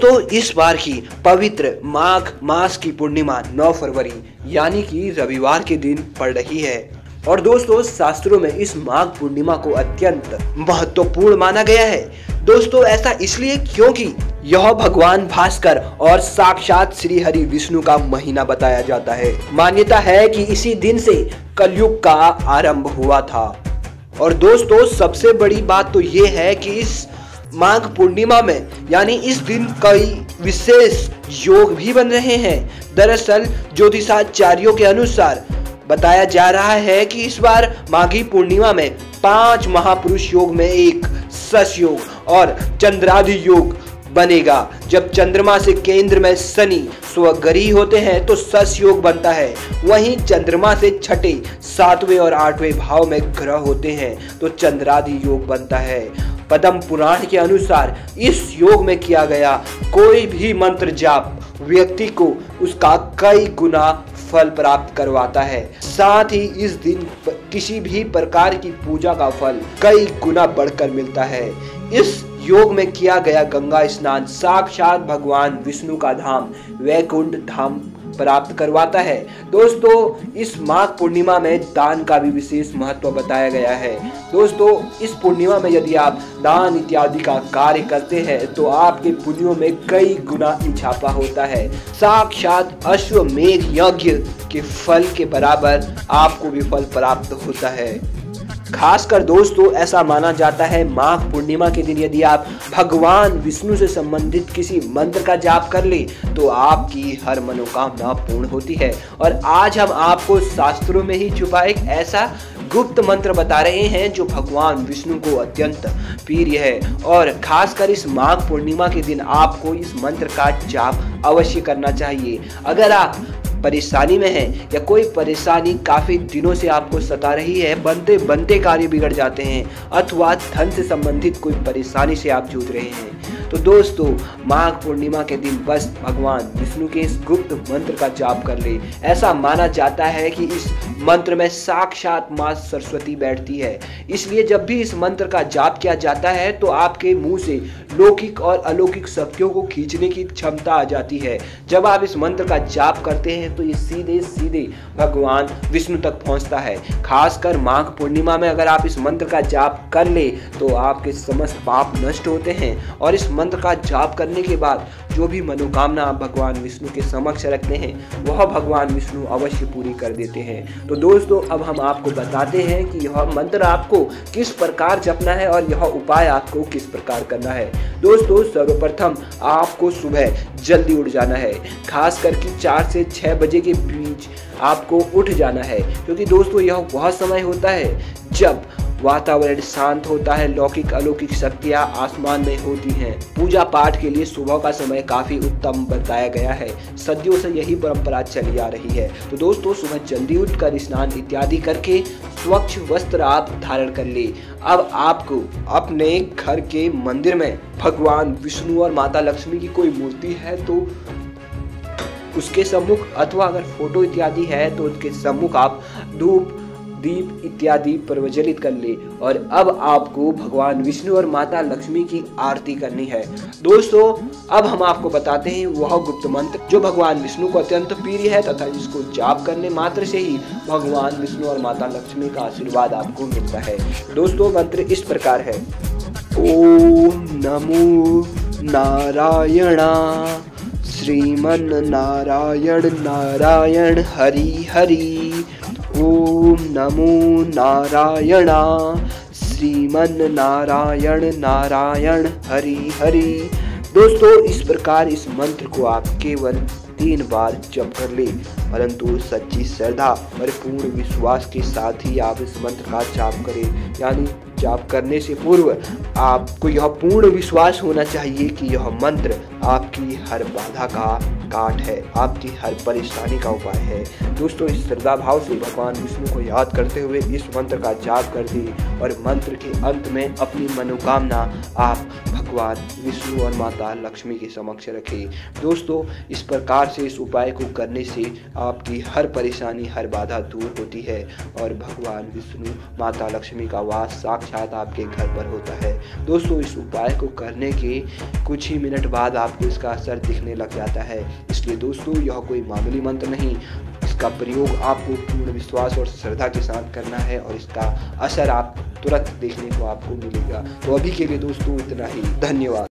दोस्तों इस बार की पवित्र माघ मास की पूर्णिमा 9 फरवरी यानी कि रविवार के दिन पड़ रही है और दोस्तों शास्त्रों में इस माघ पूर्णिमा को अत्यंत महत्वपूर्ण माना गया है। दोस्तों ऐसा इसलिए क्योंकि यह भगवान भास्कर और साक्षात श्री हरि विष्णु का महीना बताया जाता है। मान्यता है कि इसी दिन से कलयुग का आरंभ हुआ था। और दोस्तों सबसे बड़ी बात तो ये है कि इस माघ पूर्णिमा में यानी इस दिन कई विशेष योग भी बन रहे हैं। दरअसल ज्योतिषाचार्यों के अनुसार बताया जा रहा है कि इस बार माघी पूर्णिमा में 5 महापुरुष योग में एक सस योग और चंद्रादि योग बनेगा। जब चंद्रमा से केंद्र में शनि स्वग्रही होते हैं तो सस योग बनता है। वहीं चंद्रमा से छठे, 7वें और 8वें भाव में ग्रह होते हैं तो चंद्रादि योग बनता है। पद्म पुराण के अनुसार इस योग में किया गया कोई भी मंत्र जाप व्यक्ति को उसका कई गुना फल प्राप्त करवाता है। साथ ही इस दिन किसी भी प्रकार की पूजा का फल कई गुना बढ़कर मिलता है। इस योग में किया गया गंगा स्नान साक्षात भगवान विष्णु का धाम वैकुंठ धाम प्राप्त करवाता है। दोस्तों इस माघ पूर्णिमा में दान का भी विशेष महत्व बताया गया है। दोस्तों इस पूर्णिमा में यदि आप दान इत्यादि का कार्य करते हैं तो आपके पुण्यों में कई गुना इजाफा होता है। साक्षात अश्वमेघ यज्ञ के फल के बराबर आपको भी फल प्राप्त होता है। खासकर दोस्तों ऐसा माना जाता है माघ पूर्णिमा के दिन यदि आप भगवान विष्णु से संबंधित किसी मंत्र का जाप कर ले तो आपकी हर मनोकामना पूर्ण होती है। और आज हम आपको शास्त्रों में ही छुपा एक ऐसा गुप्त मंत्र बता रहे हैं जो भगवान विष्णु को अत्यंत प्रिय है। और खासकर इस माघ पूर्णिमा के दिन आपको इस मंत्र का जाप अवश्य करना चाहिए। अगर आप परेशानी में हैं या कोई परेशानी काफी दिनों से आपको सता रही है, बनते बनते कार्य बिगड़ जाते हैं अथवा धन से संबंधित कोई परेशानी से आप जूझ रहे हैं, तो दोस्तों माघ पूर्णिमा के दिन बस भगवान विष्णु के इस गुप्त मंत्र का जाप कर ले। ऐसा माना जाता है कि इस मंत्र में साक्षात मां सरस्वती बैठती है, इसलिए जब भी इस मंत्र का जाप किया जाता है तो आपके मुंह से लौकिक और अलौकिक शक्तियों को खींचने की क्षमता आ जाती है। जब आप इस मंत्र का जाप करते हैं तो ये सीधे सीधे भगवान विष्णु तक पहुंचता है। खासकर माघ पूर्णिमा में अगर आप इस मंत्र का जाप कर ले तो आपके समस्त पाप नष्ट होते हैं। और इस मंत्र का जाप करने के बाद जो भी मनोकामना आप भगवान विष्णु के समक्ष रखते हैं वह भगवान विष्णु अवश्य पूरी कर देते हैं। तो दोस्तों अब हम आपको बताते हैं कि यह मंत्र आपको किस प्रकार जपना है और यह उपाय आपको किस प्रकार करना है। दोस्तों सर्वप्रथम आपको सुबह जल्दी उठ जाना है, खास करके 4 से 6 बजे के बीच आपको उठ जाना है, क्योंकि दोस्तों यह वह समय होता है जब वातावरण शांत होता है, लौकिक अलौकिक शक्तियाँ आसमान में होती हैं। पूजा पाठ के लिए सुबह का समय काफ़ी उत्तम बताया गया है। सदियों से यही परंपरा चली आ रही है। तो दोस्तों सुबह जल्दी उठकर स्नान इत्यादि करके स्वच्छ वस्त्र आप धारण कर ले। अब आपको अपने घर के मंदिर में भगवान विष्णु और माता लक्ष्मी की कोई मूर्ति है तो उसके सम्मुख अथवा अगर फोटो इत्यादि है तो उसके सम्मुख आप धूप दीप इत्यादि प्रज्वलित कर ले। और अब आपको भगवान विष्णु और माता लक्ष्मी की आरती करनी है। दोस्तों अब हम आपको बताते हैं वह गुप्त मंत्र जो भगवान विष्णु को अत्यंत प्रिय है तथा जिसको जाप करने मात्र से ही भगवान विष्णु और माता लक्ष्मी का आशीर्वाद आपको मिलता है। दोस्तों मंत्र इस प्रकार है। ओम नमो नारायणा श्रीमन नारायण नारायण हरि हरि। ओम नमो नारायणा श्रीमन नारायण नारायण हरि हरि। दोस्तों इस प्रकार इस मंत्र को आप केवल 3 बार जप कर ले, परंतु सच्ची श्रद्धा और पूर्ण विश्वास के साथ ही आप इस मंत्र का जाप करें। यानी जाप करने से पूर्व आपको यह पूर्ण विश्वास होना चाहिए कि यह मंत्र आपकी हर बाधा का काट है, आपकी हर परेशानी का उपाय है। दोस्तों इस श्रद्धा भाव से भगवान विष्णु को याद करते हुए इस मंत्र का जाप कर दी और मंत्र के अंत में अपनी मनोकामना आप भगवान विष्णु और माता लक्ष्मी के समक्ष रखें। दोस्तों, इस प्रकार से इस उपाय को करने से आपकी हर परेशानी, हर बाधा दूर होती है और भगवान विष्णु, माता लक्ष्मी का वास साक्षात आपके घर पर होता है। दोस्तों, इस उपाय को करने के कुछ ही मिनट बाद आपको इसका असर दिखने लग जाता है। इसलिए दोस्तों, यह कोई मामूली मंत्र नहीं, इसका प्रयोग आपको पूर्ण विश्वास और श्रद्धा के साथ करना है और इसका असर आप तुरंत देखने को आपको मिलेगा। तो अभी के लिए दोस्तों इतना ही। धन्यवाद।